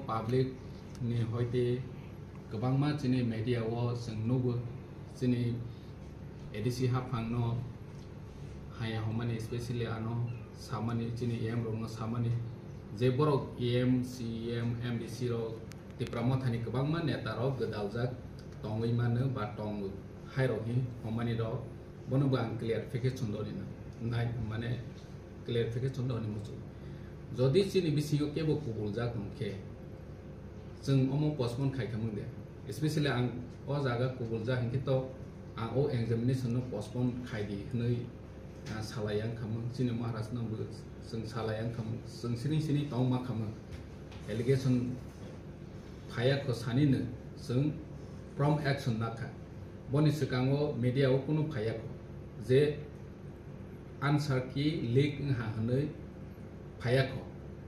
public ni hoite kebang ma chini media wo seng nubu chini edisi hapang no haya homani especially ano samani chini em ro no samani je borok em cm mdc ro ti pramothani kebang ma neta ro gedaljak tongui mano ba tong hai ro hi homani ro bono bang clarification do ni nai mane clarification do ni musu jodi chini bisiyo kebo kubuljak nongke जों अमो postpone खाइखामों दे specially आं ओ जागा कुबुलजा हिंखि तो आं ओ एग्जामिनेशन नो पोस्टपोन खाइदि हनै सालायां खामों चिनि महाराष्ट्र नंबो जों सालायां खामों जों सिनि ताव मा खामों एलिगेशन फाया को सानिनो जों फ्रॉम एक्शन नाखा बनि सिगाङो मीडियाव कुनु फाया को जे आंसर की लीक हा हनै फाया को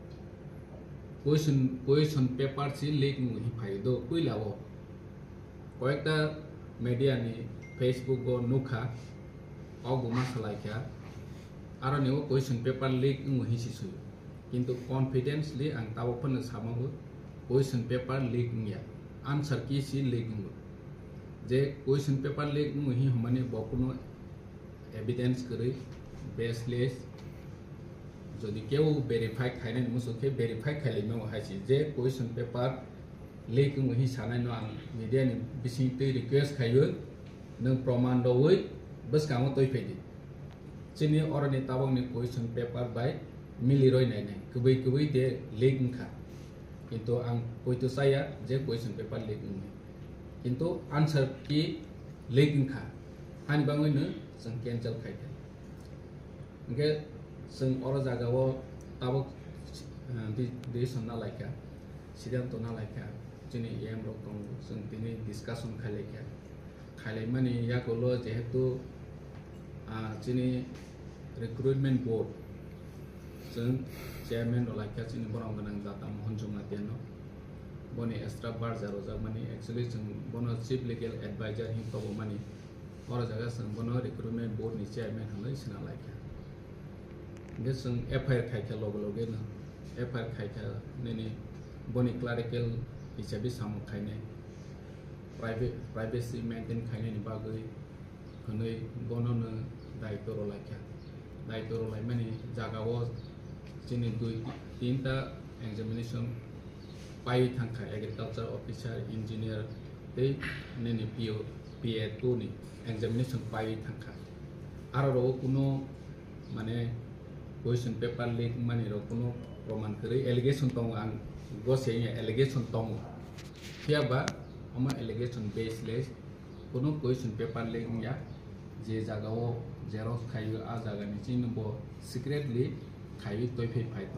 क्वेश्चन पेपर से लीक नुहि फाइदो कुइलावो कयेकटा मीडिया नि फेसबुक गो नुखा अगुमा सलाइखा आरो नेव क्वेश्चन पेपर लीक नुहि सिसु किंतु कॉन्फिडेंसली आं तावो फनो सामावो क्वेश्चन पेपर लीक निया आंसर की सि लीक नु जे क्वेश्चन पेपर लीक नुहि हमने बकुनो एविडेंस करै बेसलेस जदि केव वेरीफाई खाइने मुसुखे वेरीफाई खाइले मे हासि जे क्वेश्चन पेपर लीक मुहि सानाय न आं मीडिया नि बिसिं ते रिक्वेस्ट खायो नों प्रमाण दवै बस कामो तय फैदि चिनि अरनि ताबंनि क्वेश्चन पेपर बाय मिलि रय नाय कबै दे लीक खा किंतु आं कोइतो साया जे क्वेश्चन पेपर लीक नु किंतु आंसर की लीक खा हानि बाङैनो जों कैंसल खाइदे ओंके जों अर जागाव ताबो डिसिसन ना लायखा सिद्धांत ना लायखा जोंनि एम रक दं जों दिनै डिस्काशन खालाय माने याखौल जेहेतु जोंनि रिक्रुटमेंट बोर्ड जों चेयरमैन लायखा जोंनि बराव गोनां जाता मोहन जमातियानो बनि एक्सट्रा बार जारो जा माने एक्चुअली जों बनो चीफ लीगल एडवाइजर हिंखौ माने अर जागा जों बनो रिक्रुटमेंट बोर्ड नि चेयरमैन हनै सिना लायखा जों एफआईआर खाइखा लगे न एफआईआर खाइखा नैनि बनि क्लारिकल हिसाबै सामु खाइने प्राइवेसी मेंटेन खाइने बागै हनै बननो दायित्व लाय माने जागाव जोंनि दुइ तीनटा एग्जामिनेशन पाइ थांखा एग्रीकल्चर ऑफिसर इंजीनियर दै नैनि PA2 नि एग्जामिनेशन पाइ थांखा आरो कुनो माने क्वेश्चन पेपर लीक माने कोनो प्रमाण करे एलिगेशन दं आं गसे एलिगेशन दं फियाबा अमा एलिगेशन बेसलेस कोनो क्वेश्चन पेपर लीक या जे जागाव जेरक्स खायो आ जागानि चिनबो सिक्रेटली खायो तयफै फाइतो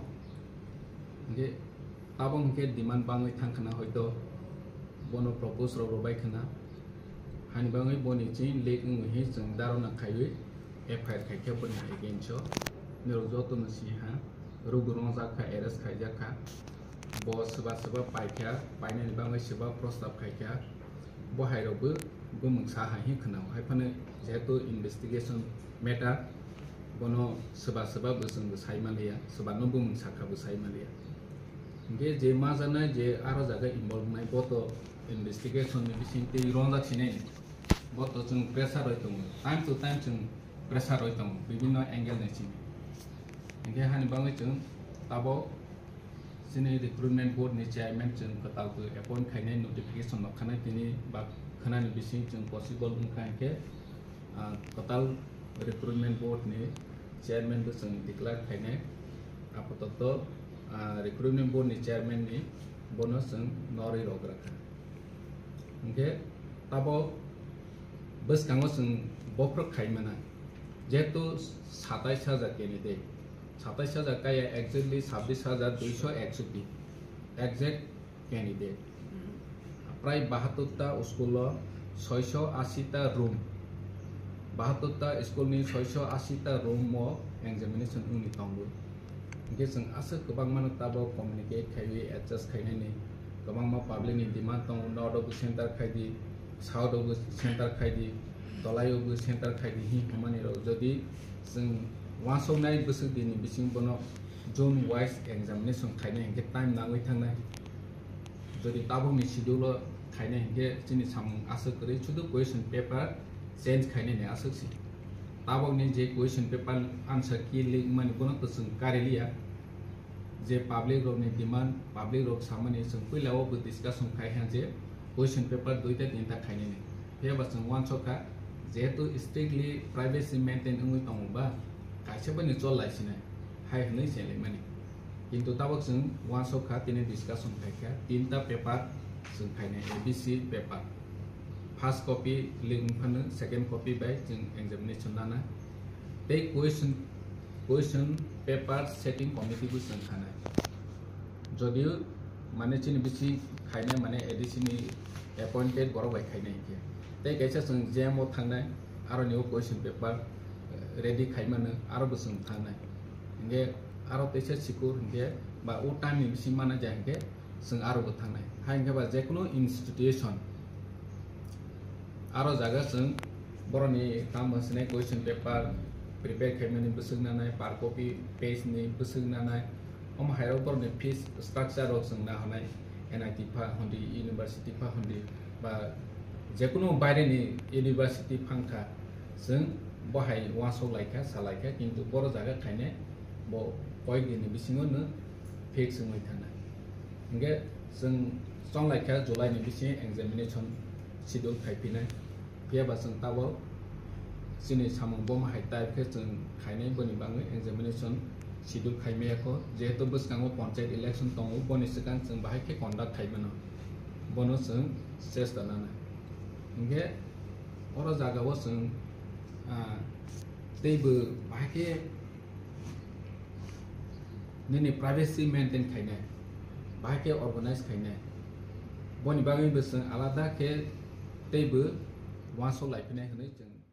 जे ताबं के डिमांड बाङै थांखना हयतो बनो प्रपोज रबाय खना हानि बाङै बनि चिन लीक नुहि जों दारना खायो एफआईआर खाइखे बनि एगेन्सो निरजतो नसिहा रुगुरं जाखा एरेस्ट खाइजाखा बस सोबा पाइखा पाइनानि बाङै सोबा प्रस्ताव खाइखा बहायरावबो बुमसा हाहि खनाव हायफानो जेहेतु इन्वेस्टिगेशन मेटार बनो सोबा बोसोंबो साइमालिया सोबा नो बुमसाखाबो साइमालिया जे जे मा जानाय जे आरो जागा इनभल्व नाय बतो इन्वेस्टिगेशन नि बिसिंते रंजाखिने बतो जों प्रेसार होय दं टाइम टू टाइम जों प्रेसार होय दं विभिन्न एंगल नि इनके हानि बाङै जों ताबो जोंनि रिक्रुटमेंट बोर्ड नि चेयरमैन जों कतालबो अपॉइंट खाइनाय नोटिफिकेशन नखानाय तिनि बा खोनानि बिसिं जों पसिबल ओंखायके कताल रिक्रुटमेंट बोर्ड नि चेयरमैन बो जों डिक्लेयर खाइनाय आपातत रिक्रुटमेंट बोर्ड नि चेयरमैन नि बोनस जों नरि रग्राखा इनके ताबो बस कांगो जों बफ्र खाइमाना जेहेतु 27,000 कैंडिडेट 27,000 का एक्जेक्टली 26,261 एक्जेक्ट कैंडिडेट प्राय 72टा स्कूल 680टा रूम 72टा स्कूल नि 680टा रूम एग्जामिनेशन उनि दंबो इनके जों आसो गोबां मानो ताबो कम्युनिकेट खाइयो एडजस्ट खाइनायनि गोबां मा पब्लिक नि डिमांड दं नॉर्थआवबो सेंटर खाइदि साउथआवबो सेंटर खाइदि दलायावबो सेंटर खाइदि हि खामानि र जदि जों वासौ नाय बोसोर दिनि बिसिं बनो जोन वाइज एग्जामिनेशन खाइनाय इनके टाइम नाङै थांनाय যদি তাবংनि schedule खायनाय हिंगे जोंनि सामु आसोक करै शुद्ध क्वेश्चन पेपर चेंज खायनाय ने आसोक सी ताबंनि जे question paper answer key link माने कोनो तो जों कारेलिया जे पब्लिक रोग ने डिमांड पब्लिक रोग सामान्य जों पहिलाव बो डिस्कशन खायहां जे क्वेश्चन पेपर दुइटा तिनटा खायनाय ने फेबा जों वान सका जेहेतु स्ट्रिक्टली प्राइवेसी मेंटेन उंगै दंबा खायसेबोनि चल लायसिना हाय हनै जेले माने किंतु ताबक जों वान सका तिने डिस्कशन खायखा तिनटा पेपर जों खायनाय ABC paper first copy link फानो सेकंड कॉपी बाय जों एग्जामिनेशन लाना बे क्वेश्चन पेपर सेटिंग कमिटी को जों खानाय जदियो माने चिनि बिसि खायनाय माने एडिशनल अपॉइंटेड बरबाय खायनाय के ते कैसे जों जेमो थांनाय आरो निउ क्वेश्चन पेपर रेडी खायमानो आरो बो जों थांनाय इंगे आरो तेसे सिकुर इंगे बा ओ टाइम नि बिसि माना जायके जों आरो बो थांनाय हायंगे बा जेकुनो इंस्टीट्यूशन आरो जागा जों बरनि काम हसनाय क्वेश्चन पेपर प्रिपेयर खायमानि बसुगनानाय पार कॉपी पेज नि बसुगनानाय ओम हायरो बरनि फीस स्ट्रक्चर ऑफ जों ना हनाय एनआईटी फा हंदी यूनिवर्सिटी फा हंदी बा जेकुनो बायरेनि यूनिवर्सिटी फांखा जों बहाय वासो लायखा सालायखा किंतु बर जागा खायने बो कय दिन बिसिङो न फिक्स मै थाना इंगे जों सं लायखा जुलाइ नि बिसि एग्जामिनेशन शेड्यूल खायफिनाय फेबा जों ताबो सिनि सामु बम हाय टाइप के जों खायनाय बनि बाङै एग्जामिनेशन शेड्यूल खायमेयाखौ जेहेतु बसकाङो पंचायत इलेक्शन दङो बनि सिगां जों बाहाय के कन्डाक्ट खायबोनो बनो जों चेष्टा लाना इंगे अर जागाव जों तेबो बाहाय के निनि प्राइवेसी मेंटेन खायनाय बाहाय के ऑर्गेनाइज खायनाय बनि बाङै बसं आलादा के तेबो वासो लायफिनाय होनै जों